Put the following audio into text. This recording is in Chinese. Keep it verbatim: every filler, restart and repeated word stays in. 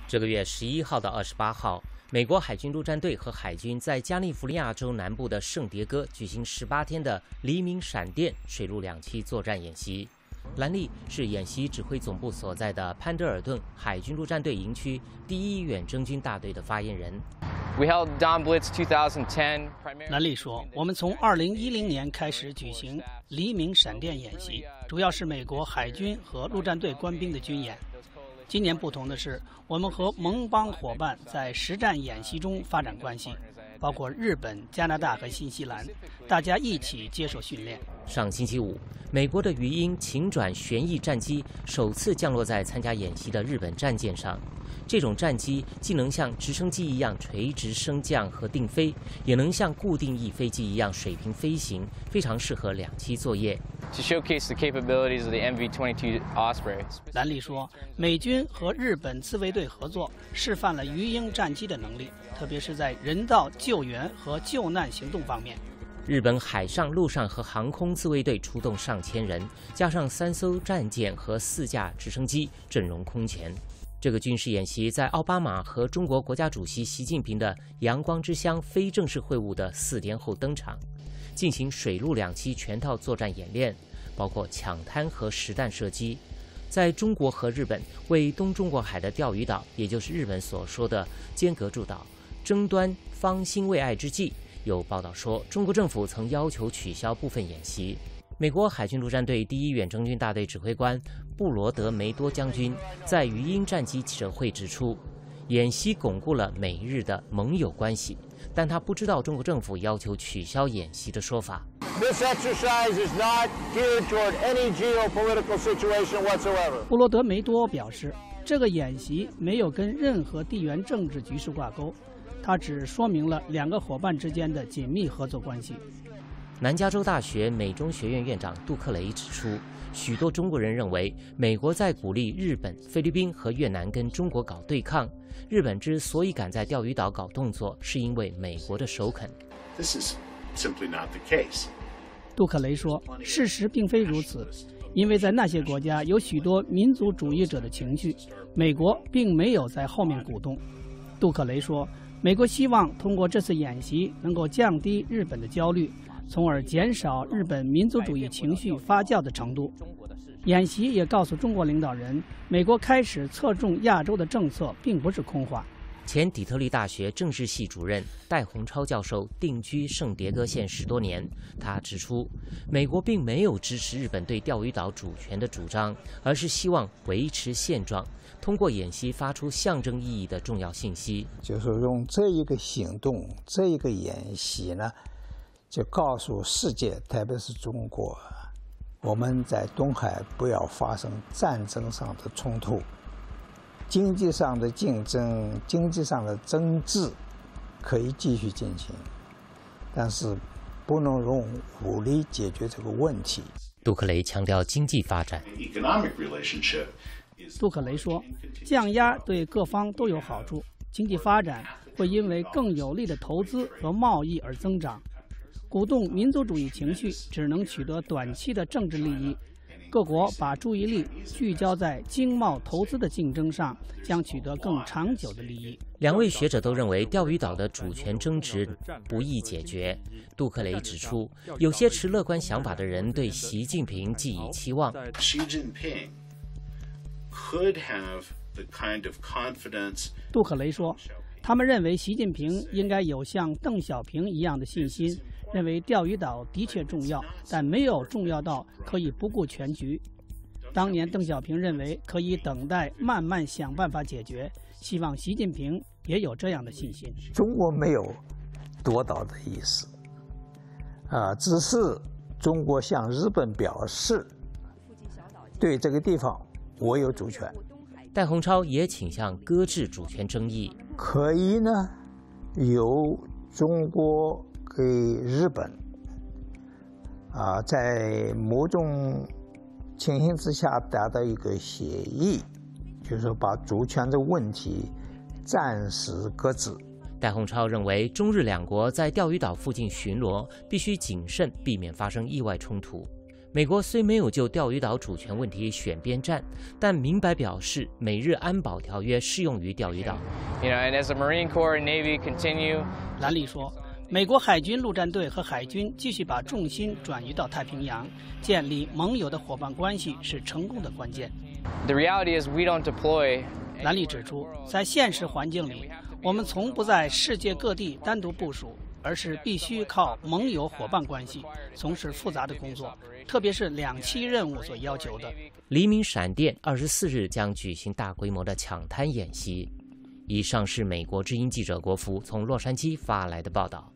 这个月十一号到二十八号，美国海军陆战队和海军在加利福尼亚州南部的圣迭戈举行十八天的黎明闪电水陆两栖作战演习。兰利是演习指挥总部所在的潘德尔顿海军陆战队营区第一远征军大队的发言人。 We held Dawn Blitz twenty ten. 兰利说：“我们从二零一零年开始举行黎明闪电演习，主要是美国海军和陆战队官兵的军演。今年不同的是，我们和盟邦伙伴在实战演习中发展关系，包括日本、加拿大和新西兰，大家一起接受训练。” 上星期五，美国的鱼鹰擎转旋翼战机首次降落在参加演习的日本战舰上。这种战机既能像直升机一样垂直升降和定飞，也能像固定翼飞机一样水平飞行，非常适合两栖作业。 To showcase the capabilities of the M V twenty-two Osprey. 兰利说，美军和日本自卫队合作，示范了鱼鹰战机的能力，特别是在人道救援和救难行动方面。 日本海上、陆上和航空自卫队出动上千人，加上三艘战舰和四架直升机，阵容空前。这个军事演习在奥巴马和中国国家主席习近平的阳光之乡非正式会晤的四天后登场，进行水陆两栖全套作战演练，包括抢滩和实弹射击。在中国和日本为东中国海的钓鱼岛，也就是日本所说的尖阁诸岛，争端方兴未艾之际，有报道说，中国政府曾要求取消部分演习。美国海军陆战队第一远征军大队指挥官布罗德梅多将军在鱼鹰战机记者会指出，演习巩固了美日的盟友关系，但他不知道中国政府要求取消演习的说法。 This exercise is not geared toward any geopolitical situation whatsoever. 布罗德梅多表示，这个演习没有跟任何地缘政治局势挂钩，它只说明了两个伙伴之间的紧密合作关系。 南加州大学美中学院院长杜克雷指出，许多中国人认为美国在鼓励日本、菲律宾和越南跟中国搞对抗。日本之所以敢在钓鱼岛搞动作，是因为美国的首肯。 This is simply not the case. 杜克雷说，事实并非如此，因为在那些国家有许多民族主义者的情绪，美国并没有在后面鼓动。杜克雷说，美国希望通过这次演习能够降低日本的焦虑，从而减少日本民族主义情绪发酵的程度。演习也告诉中国领导人，美国开始侧重亚洲的政策并不是空话。 前底特律大学政治系主任戴洪超教授定居圣迭戈县十多年，他指出，美国并没有支持日本对钓鱼岛主权的主张，而是希望维持现状，通过演习发出象征意义的重要信息。 就是用这一个行动，这一个演习呢，就告诉世界，特别是中国，我们在东海不要发生战争上的冲突，经济上的竞争、经济上的争执可以继续进行，但是不能用武力解决这个问题。 杜克雷强调经济发展。 杜克雷说，降压对各方都有好处，经济发展会因为更有利的投资和贸易而增长。鼓动民族主义情绪只能取得短期的政治利益，各国把注意力聚焦在经贸投资的竞争上，将取得更长久的利益。 两位学者都认为钓鱼岛的主权争执不易解决。杜克雷指出，有些持乐观想法的人对习近平寄以期望。 Xi Jinping could have the kind of confidence. 杜克雷说，他们认为习近平应该有像邓小平一样的信心，认为钓鱼岛的确重要，但没有重要到可以不顾全局。当年邓小平认为可以等待，慢慢想办法解决，希望习近平也有这样的信心。 中国没有夺岛的意思，啊，只是中国向日本表示，对这个地方我有主权。 戴洪超也倾向搁置主权争议， 可以呢，由中国给日本啊，在某种情形之下达到一个协议，就是说把主权的问题暂时搁置。 戴洪超认为，中日两国在钓鱼岛附近巡逻必须谨慎，避免发生意外冲突。 美国虽没有就钓鱼岛主权问题选边站，但明白表示美日安保条约适用于钓鱼岛。 You know, and as the Marine Corps and Navy continue, 兰利说，美国海军陆战队和海军继续把重心转移到太平洋，建立盟友的伙伴关系是成功的关键。 the reality is we don't deploy. 兰利指出，在现实环境里，我们从不在世界各地单独部署，而是必须靠盟友伙伴关系从事复杂的工作，特别是两栖任务所要求的。 黎明闪电二十四日将举行大规模的抢滩演习。以上是美国之音记者国福从洛杉矶发来的报道。